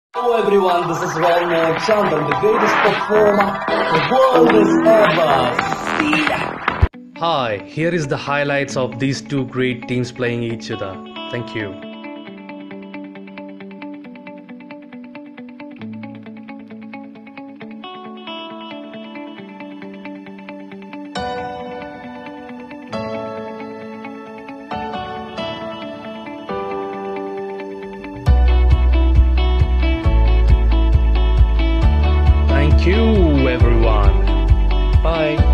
Hello everyone, this is Rahul RMC, the greatest performer the world has ever seen. Hi, here is the highlights of these two great teams playing each other. Thank you. Thank you everyone. Bye.